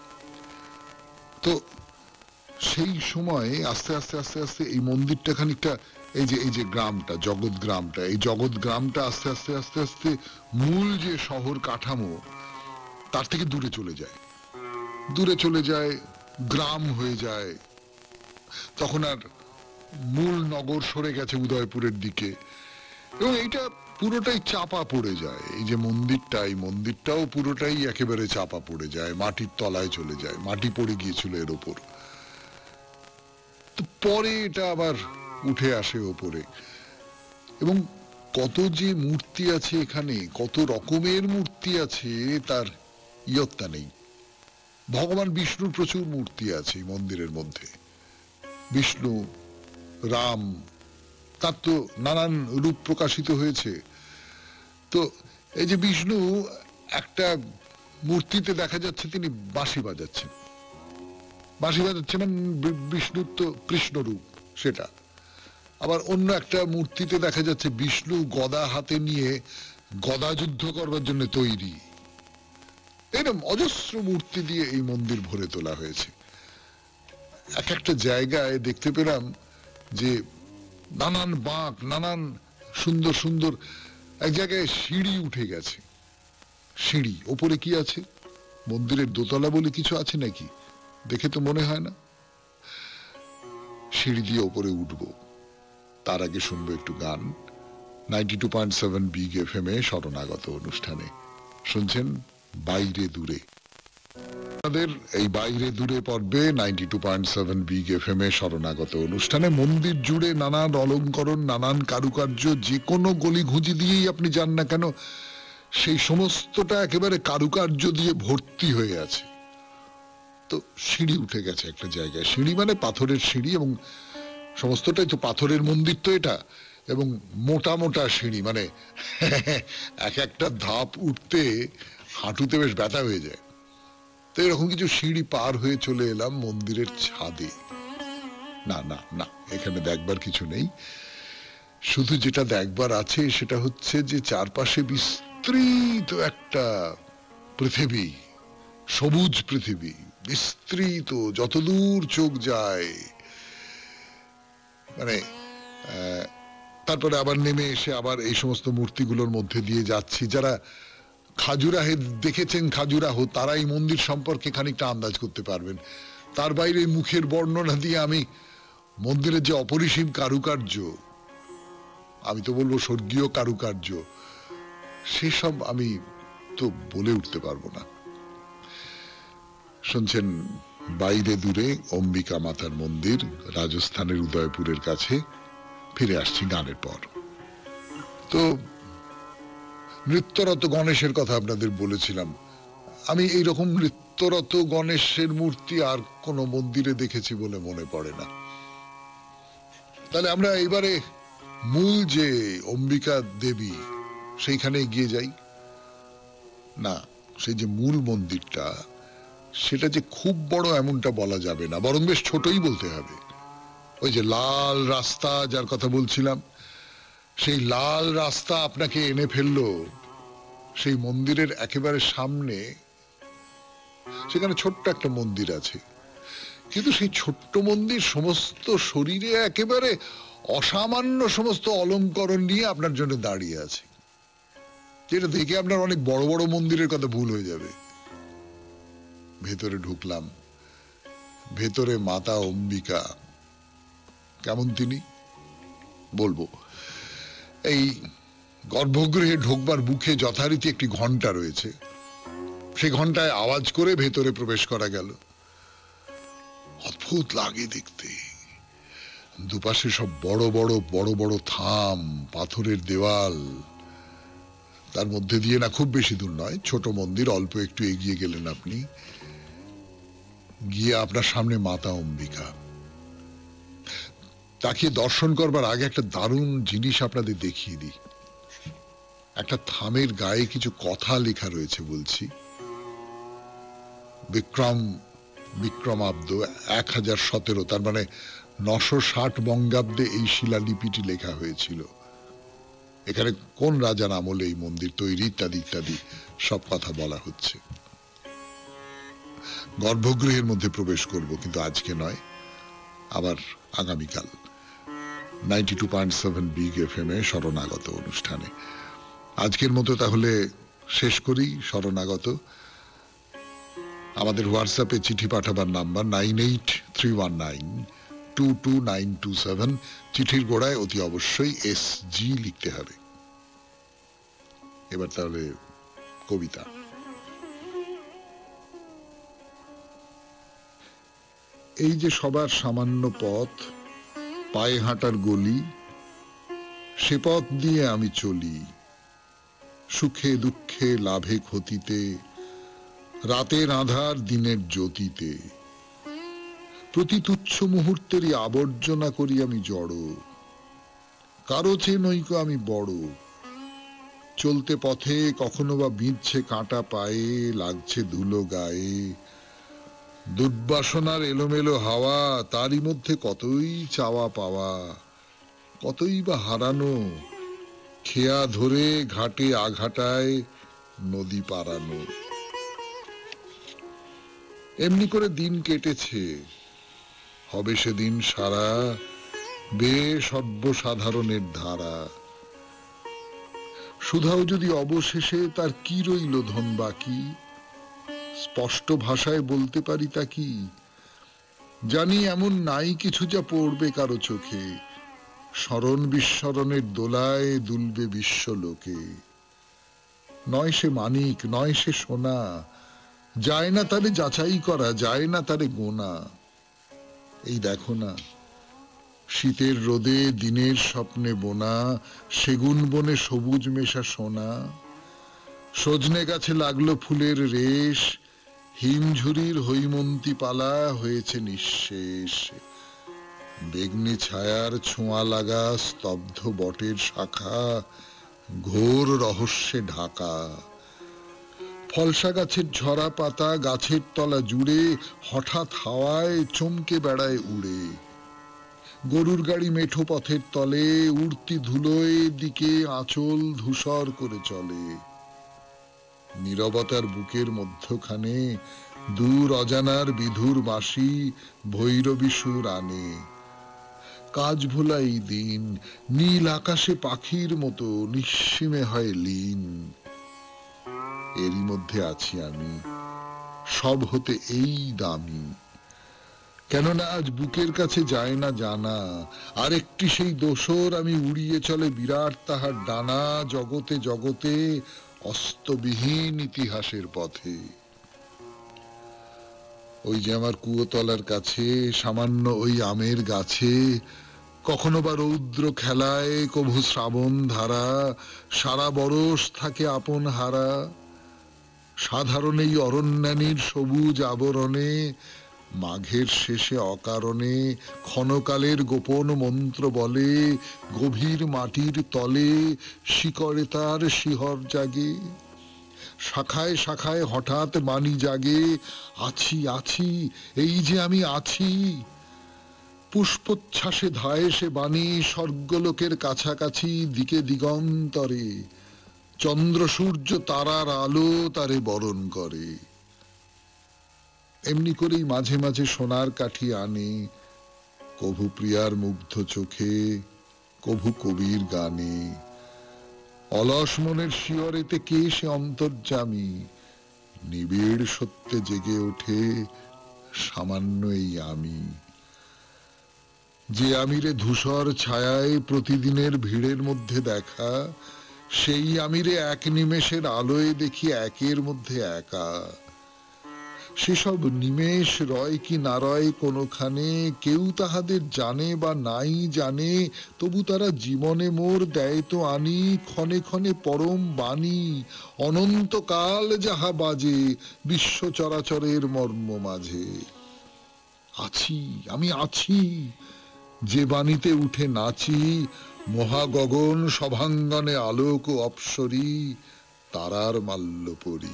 তো সেই সময় আস্তে আস্তে আস্তে আস্তে এই মন্দিরটা খানিকটা, এই যে এই যে গ্রামটা, জগৎ গ্রামটা, এই জগৎ গ্রামটা আস্তে আস্তে আস্তে আস্তে মূল যে শহর কাঠামো তার থেকে দূরে চলে যায়, দূরে চলে যায়, গ্রাম হয়ে যায়। তখন আর মূল নগর সরে গেছে উদয়পুরের দিকে, এবং এইটা পুরোটাই চাপা পড়ে যায়। এই যে মন্দিরটা, এই মন্দিরটাও পুরোটাই একেবারে চাপা পড়ে যায়, মাটির তলায় চলে যায়, মাটি পড়ে গিয়েছিল এর ওপর। তো পরে এটা আবার উঠে আসে ওপরে, এবং কত যে মূর্তি আছে এখানে, কত রকমের মূর্তি আছে, তার ইয়ত্তা নেই। ভগবান বিষ্ণুর প্রচুর মূর্তি আছে এই মন্দিরের মধ্যে। বিষ্ণু, রাম, তার তো নানান রূপ প্রকাশিত হয়েছে। তো এই যে বিষ্ণু, একটা মূর্তিতে দেখা যাচ্ছে তিনি বাঁশি বাজাচ্ছেন। বাঁশি বাজাচ্ছেন বিষ্ণুর তো কৃষ্ণ রূপ সেটা। আবার অন্য একটা মূর্তিতে দেখা যাচ্ছে বিষ্ণু গদা হাতে নিয়ে গদা যুদ্ধ করবার জন্য তৈরি। এরকম অজস্র মূর্তি দিয়ে এই মন্দির ভরে তোলা হয়েছে। এক একটা জায়গায় দেখতে পেলাম যে নানান বাঁক, নানান সুন্দর সুন্দর। এক জায়গায় সিঁড়ি উঠে গেছে। সিঁড়ি ওপরে কি আছে? মন্দিরের দোতলা বলে কিছু আছে নাকি? দেখে তো মনে হয় না। সিঁড়ি দিয়ে ওপরে উঠবো, তার আগে শুনবো একটু গান। Ninety two point seven big F M এ শরণাগত অনুষ্ঠানে শুনছেন বাইরে দূরে। আমাদের এই বাইরে দূরে পর্বে ninety two point seven big F M এ শরণাগত অনুষ্ঠানে মন্দির জুড়ে নানান অলঙ্করণ, নানান কারুকার্য। যে কোনো গলি ঘুঁজি দিয়েই আপনি যান না কেন, সেই সমস্তটা একেবারে কারুকার্য দিয়ে ভর্তি হয়ে আছে। তো সিঁড়ি উঠে গেছে একটা জায়গায়। সিঁড়ি মানে পাথরের সিঁড়ি, এবং সমস্তটাই তো পাথরের মন্দির তো এটা, এবং মোটা মোটা সিঁড়ি, মানে এক একটা ধাপ উঠতে হাঁটুতে বেশ ব্যথা হয়ে যায়। তো এরকম কিছু সিঁড়ি পার হয়ে চলে এলাম মন্দিরের ছাদে। না না না, এখানে দেখবার কিছু নেই। শুধু যেটা দেখবার আছে সেটা হচ্ছে যে চারপাশে বিস্তৃত একটা পৃথিবী, সবুজ পৃথিবী, বিস্তৃত যতদূর চোখ যায়। মানে তারপরে আবার নেমে এসে আবার এই সমস্ত মূর্তিগুলোর মধ্যে দিয়ে যাচ্ছি। যারা খাজুরাহে দেখেছেন খাজুরাহ, তারা এই মন্দির সম্পর্কে খানিকটা আন্দাজ করতে পারবেন। তার বাইরে মুখের বর্ণনা দিয়ে আমি মন্দিরের যে অপরিসীম কারুকার্য, আমি তো বলবো স্বর্গীয় কারুকার্য, সেসব আমি তো বলে উঠতে পারবো না। শুনছেন বাইরে দূরে অম্বিকা মাতার মন্দির, রাজস্থানের উদয়পুরের কাছে। ফিরে আসছি গানের পর। তো নৃত্যরত গণেশের কথা আপনাদের বলেছিলাম। আমি এইরকম নৃত্যরত গণেশের মূর্তি আর কোন মন্দিরে দেখেছি বলে মনে পড়ে না। তাহলে আমরা এবারে মূল যে অম্বিকা দেবী, সেইখানে গিয়ে যাই। না, সেই যে মূল মন্দিরটা, সেটা যে খুব বড় এমনটা বলা যাবে না, বরং বেশ ছোটই বলতে হবে। ওই যে লাল রাস্তা যার কথা বলছিলাম, সেই লাল রাস্তা আপনাকে এনে ফেললো সেই মন্দিরের একেবারে সামনে। সেখানে ছোট্ট একটা মন্দির আছে, কিন্তু সেই ছোট্ট মন্দির সমস্ত শরীরে একেবারে অসামান্য সমস্ত অলঙ্করণ নিয়ে আপনার জন্য দাঁড়িয়ে আছে, যেটা দেখে আপনার অনেক বড় বড় মন্দিরের কথা ভুল হয়ে যাবে। ভেতরে ঢুকলাম। ভেতরে মাতা অম্বিকা, কেমন তিনি বলবো। এই গর্ভগৃহে ঢোকবার মুখে যথারীতি একটি ঘন্টা রয়েছে। সেই ঘন্টায় আওয়াজ করে ভেতরে প্রবেশ করা গেল। অদ্ভুত লাগে দেখতে। দুপাশে সব বড় বড় বড় বড় থাম, পাথরের দেওয়াল। তার মধ্যে দিয়ে না, খুব বেশি দূর নয়, ছোট মন্দির, অল্প একটু এগিয়ে গেলেন আপনি, গিয়ে আপনার সামনে মাতা অম্বিকা। তাকে দর্শন করবার আগে একটা দারুণ জিনিস আপনাদের দেখিয়ে দিই। একটা থামের গায়ে কিছু কথা লেখা রয়েছে বলছি। বিক্রম বিক্রমাব্দ এক হাজার সতেরো, তার মানে নশো ষাট বঙ্গাব্দে এই শিলালিপিটি লেখা হয়েছিল। এখানে কোন রাজার আমলে এই মন্দির তৈরি ইত্যাদি ইত্যাদি সব কথা বলা হচ্ছে। গর্ভগৃহের মধ্যে প্রবেশ করব, কিন্তু আজকে নয়, আবার আগামীকাল ninety two point seven big F M এ শরণাগত অনুষ্ঠানে। আজকের মতো তাহলে শেষ করি শরণাগত। আমাদের হোয়াটসঅ্যাপে চিঠি পাঠাবার number nine eight three one nine two two nine two seven. চিঠির গোড়ায় অতি অবশ্যই এস জি লিখতে হবে। এবার তাহলে কবিতা। এই যে সবার সামান্য পথ, পায়ে হাঁটার গলি, সে পথ দিয়ে আমি চলি। সুখে দুঃখে লাভে ক্ষতিতে রাতের আঁধার দিনের জ্যোতিতে প্রতি তুচ্ছ মুহূর্তেরই আবর্জনা করি আমি জড়ো, কারো চেয়ে নইকো আমি বড়। চলতে পথে কখনো বা বিঁধছে কাঁটা পায়ে, লাগছে ধুলো গায়ে। দুর্বাসনার এলোমেলো হাওয়া, তারই মধ্যে কতই চাওয়া পাওয়া, কতই বা হারানো। খেয়া ধরে ঘাটে আঘাটায় নদী পারানো। এমনি করে দিন কেটেছে, হবে সেদিন সারা বেশ সর্বসাধারণের ধারা। শুধাও যদি অবশেষে তার কি রইল ধন বাকি, স্পষ্ট ভাষায় বলতে পারি তা কি? জানি এমন নাই কিছু যা পড়বে কারো চোখে, স্মরণ বিস্মরণের দোলায় দুলবে বিশ্ব লোকে। নয় সে মানিক, নয় সে সোনা, যায় না তারে যাচাই করা, যায় না তারে গোনা। এই দেখো না, শীতের রোদে দিনের স্বপ্নে বোনা সেগুন বনে সবুজ মেশা সোনা। সজনে গাছে লাগলো ফুলের রেশ, হিমঝুরির হৈমন্তী পালা হয়েছে নিঃশেষ। বেগনি ছায়ার ছোঁয়া লাগা স্তব্ধ বটের শাখা ঘোর রহস্যে ঢাকা। ফলসা গাছের ঝরা পাতা গাছের তলা জুড়ে হঠাৎ হাওয়ায় চমকে বেড়ায় উড়ে। গরুর গাড়ি মেঠো পথের তলে উড়তি ধুলোয় দিকে আঁচল ধূসর করে চলে। নীরবতার বুকের মধ্যখানে দূর অজানার বিধুর বাঁশি ভৈরবী সুর আনে। কাজ ভোলা এই দিন নীল আকাশে পাখির মতো নিঃসীমে হয় লীন। এরই মধ্যে আছি আমি, সব হতে এই দামি। কেননা আজ বুকের কাছে যায় না জানা, আর একটি সেই দোসর আমি উড়িয়ে চলে বিরাট তাহার ডানা জগতে জগতে অস্তবিহীন ইতিহাসের পথে। ওই যে আমার কুয়োতলার কাছে সামান্য ওই আমের গাছে কখনো বা রৌদ্র খেলায় কভু শ্রাবণ ধারা সারা বরষ থাকে আপন হারা। সাধারণ এই অরণ্যানীর সবুজ আবরণে মাঘের শেষে অকারণে ক্ষণকালের গোপন মন্ত্র বলে গভীর মাটির তলে শিকড়ে তার শিহর জাগে। শাখায় শাখায় হঠাৎ বাণী জাগে, আছি আছি, এই যে আমি আছি। পুষ্পোচ্ছ্বাসে ধায় সে বাণী স্বর্গলোকের কাছাকাছি দিকে দিগন্তরে। চন্দ্র সূর্য তারার আলো তারে বরণ করে। এমনি করেই মাঝে মাঝে সোনার কাঠি আনে, কভু প্রিয়ার মুগ্ধ চোখে, কভু কবির গানে। অলস মনের শিয়রেতে কে সে অন্তর্যামী, নিবিড় সত্যে জেগে ওঠে সামান্য এই আমি। যে আমিরে ধূসর ছায়ায় প্রতিদিনের ভিড়ের মধ্যে দেখা, সেই আমিরে এক নিমেষের আলোয় দেখি একের মধ্যে একা। সেসব নিমেষ রয় কি না রয় কোনোখানে, কেউ তাহাদের জানে বা নাই জানে, তবু তারা জীবনে মোর দেয় তো আনি ক্ষণে ক্ষণে পরম বাণী। অনন্তকাল যাহা বাজে বিশ্ব চরাচরের মর্ম মাঝে। আছি, আমি আছি, যে বাণীতে উঠে নাচি, মহাগগন সভাঙ্গনে আলোক ও অপ্সরী তারার মাল্য পরি।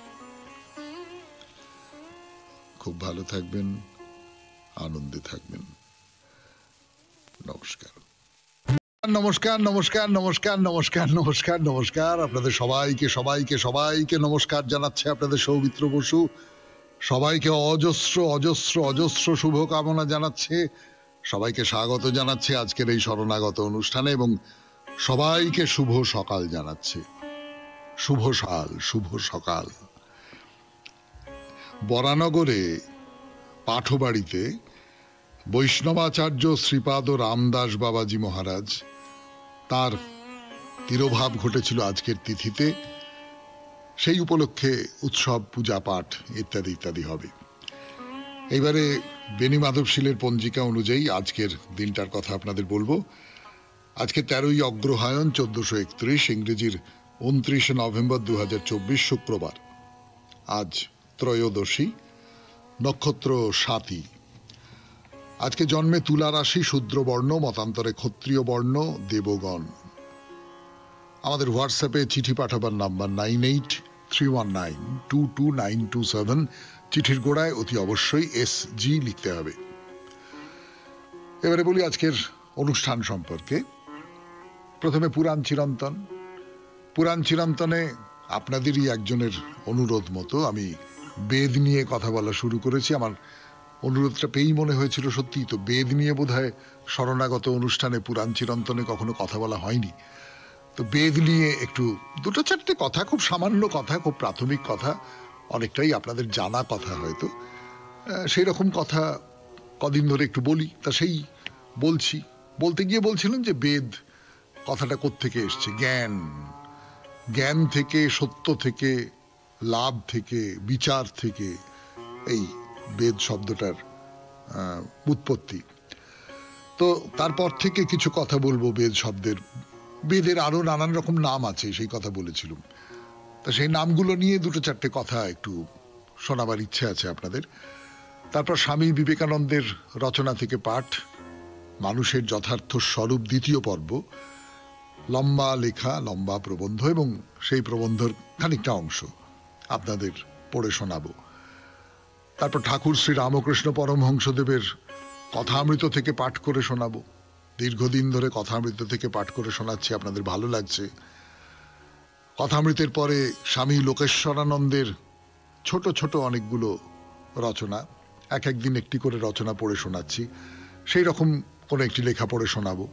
খুব ভালো থাকবেন, আনন্দে থাকবেন। নমস্কার নমস্কার নমস্কার নমস্কার নমস্কার নমস্কার নমস্কার আপনাদের সবাইকে সবাইকে সবাইকে নমস্কার জানাচ্ছে আপনাদের সৌমিত্র বসু। সবাইকে অজস্র অজস্র অজস্র শুভকামনা জানাচ্ছে, সবাইকে স্বাগত জানাচ্ছে আজকের এই শরণাগত অনুষ্ঠানে এবং সবাইকে শুভ সকাল জানাচ্ছে। শুভ সাল, শুভ সকাল। বরানগরে পাঠবাড়িতে বৈষ্ণবাচার্য শ্রীপাদ রামদাস বাবাজি মহারাজ, তার তিরোভাব ঘটেছিল আজকের তিথিতে। সেই উপলক্ষে উৎসব, পূজা পাঠ ইত্যাদি ইত্যাদি হবে। এইবারে বেনি মাধবশীলের পঞ্জিকা অনুযায়ী আজকের দিনটার কথা আপনাদের বলবো। আজকে তেরোই অগ্রহায়ণ চোদ্দশো একত্রিশ, ইংরেজির উনত্রিশে নভেম্বর দু হাজার চব্বিশ, শুক্রবার। আজ ত্রয়োদশী, নক্ষত্র সাতী। আজকে জন্মে তুলা রাশি, শূদ্র বর্ণ, মতান্তরে ক্ষত্রিয় বর্ণ, দেবগণ। আমাদের হোয়াটসঅ্যাপে চিঠি পাঠাবার number nine eight three one nine two two nine two seven. চিঠির গোড়ায় অতি অবশ্যই এস জি লিখতে হবে। এবারে বলি আজকের অনুষ্ঠান সম্পর্কে। প্রথমে পুরাণ চিরন্তন। পুরাণ চিরন্তনে আপনাদেরই একজনের অনুরোধ মতো আমি বেদ নিয়ে কথা বলা শুরু করেছি। আমার অনুরোধটা পেয়েই মনে হয়েছিল সত্যি তো বেদ নিয়ে বোধহয় শরণাগত অনুষ্ঠানে পুরাণ চিরন্তনে কখনো কথা বলা হয়নি। তো বেদ নিয়ে একটু দুটো চারটে কথা, খুব সামান্য কথা, খুব প্রাথমিক কথা, অনেকটাই আপনাদের জানা কথা হয়তো, সেই রকম কথা কদিন ধরে একটু বলি। তা সেই বলছি, বলতে গিয়ে বলছিলাম যে বেদ কথাটা কোত্থেকে এসছে। জ্ঞান, জ্ঞান থেকে, সত্য থেকে, লাভ থেকে, বিচার থেকে এই বেদ শব্দটার উৎপত্তি। তো তারপর থেকে কিছু কথা বলবো বেদ শব্দের। বেদের আরো নানান রকম নাম আছে, সেই কথা বলেছিলাম। তা সেই নামগুলো নিয়ে দুটো চারটে কথা একটু শোনাবার ইচ্ছে আছে আপনাদের। তারপর স্বামী বিবেকানন্দের রচনা থেকে পাঠ, মানুষের যথার্থ স্বরূপ দ্বিতীয় পর্ব, লম্বা লেখা, লম্বা প্রবন্ধ, এবং সেই প্রবন্ধের খানিকটা অংশ আপনাদের পড়ে শোনাবো। তারপর ঠাকুর শ্রী রামকৃষ্ণ পরমহংসদেবের কথামৃত থেকে পাঠ করে শোনাবো। দীর্ঘদিন ধরে কথামৃত থেকে পাঠ করে শোনাচ্ছি, আপনাদের ভালো লাগছে। কথামৃতের পরে স্বামী লোকেশ্বরানন্দের ছোট ছোট অনেকগুলো রচনা, এক একদিন একটি করে রচনা পড়ে শোনাচ্ছি। সেই রকম কোনো একটি লেখা পড়ে শোনাবো।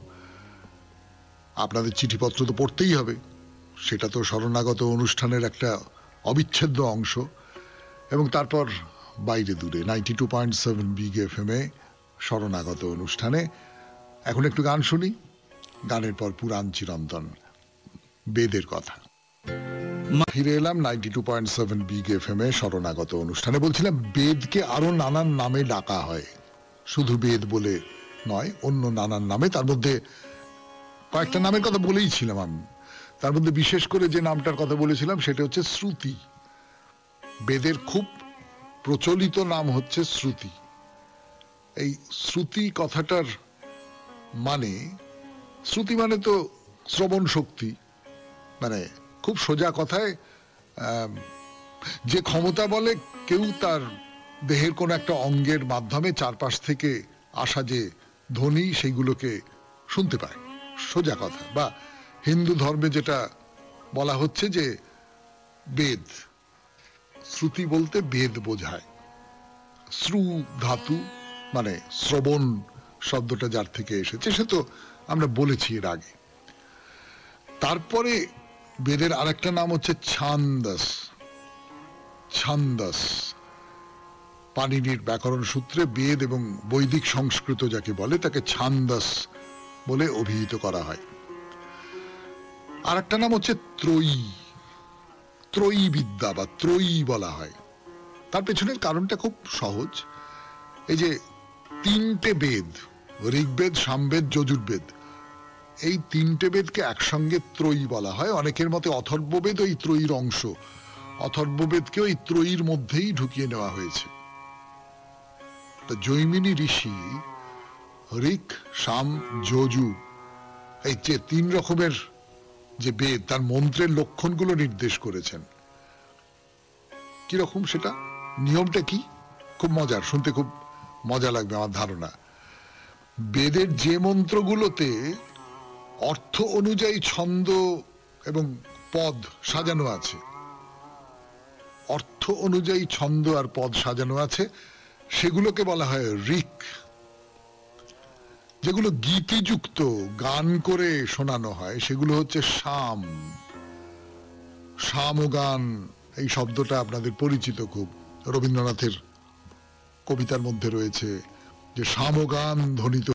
আপনাদের চিঠিপত্র তো পড়তেই হবে, সেটা তো শরণাগত অনুষ্ঠানের একটা অবিচ্ছেদ্য অংশ। এবং তারপর বাইরে দূরে ninety two point seven big F M এ শরণাগত অনুষ্ঠানে এখন একটু গান শুনি, গানের পর পুরাণ চিরন্তন, বেদের কথা। ফিরে এলাম ninety two point seven big F M এ শরণাগত অনুষ্ঠানে। বলছিলাম বেদকে আরো নানান নামে ডাকা হয়, শুধু বেদ বলে নয়, অন্য নানান নামে। তার মধ্যে কয়েকটা নামের কথা বলেই ছিলাম আমি। তার মধ্যে বিশেষ করে যে নামটার কথা বলেছিলাম সেটা হচ্ছে শ্রুতি। বেদের খুব প্রচলিত নাম হচ্ছে শ্রুতি। এই শ্রুতি কথাটার মানে, শ্রুতি মানে তো শ্রবণ শক্তি, মানে খুব সোজা কথায় যে ক্ষমতা বলে কেউ তার দেহের কোনো একটা অঙ্গের মাধ্যমে চারপাশ থেকে আসা যে ধ্বনি সেইগুলোকে শুনতে পায়, সোজা কথা। বা হিন্দু ধর্মে যেটা বলা হচ্ছে যে বেদ, শ্রুতি বলতে বেদ বোঝায়। শ্রু ধাতু মানে শ্রবণ শব্দটা যার থেকে এসেছে সে তো আমরা বলেছি এর আগে। তারপরে বেদের আরেকটা নাম হচ্ছে ছান্দস। ছান্দস পাণিনির ব্যাকরণ সূত্রে বেদ এবং বৈদিক সংস্কৃত যাকে বলে তাকে ছান্দস বলে অভিহিত করা হয়। আর একটা নাম হচ্ছে ত্রয়ী। ত্রয়ী বিদ্যা বা ত্রয়ী বলা হয়। তার পেছনের কারণটা খুব সহজ। এই যে তিনটে বেদ, ঋগ্বেদ, সামবেদ, যজুর্বেদ, এই তিনটে বেদকে একসঙ্গে ত্রয়ী বলা হয়। অনেকের মতে অথর্ববেদ ওই ত্রয়ীর অংশ, অথর্ববেদকে ওই ত্রয়ীর মধ্যেই ঢুকিয়ে নেওয়া হয়েছে। জৈমিনী ঋষি ঋক, সাম, যজু, এই যে তিন রকমের যে বেদ, তার মন্ত্রের লক্ষণগুলো নির্দেশ করেছেন। কিরকম সেটা, নিয়মটা কি, খুব মজার, শুনতে খুব মজা লাগবে আমার ধারণা। বেদের যে মন্ত্রগুলোতে অর্থ অনুযায়ী ছন্দ এবং পদ সাজানো আছে, অর্থ অনুযায়ী ছন্দ আর পদ সাজানো আছে, সেগুলোকে বলা হয় ঋক। যেগুলো গীতিযুক্ত, গান করে শোনানো হয়, সেগুলো হচ্ছে সাম। সামগান এই শব্দটা আপনাদের পরিচিত খুব, রবীন্দ্রনাথের কবিতার মধ্যে রয়েছে যে সামগান ধ্বনিত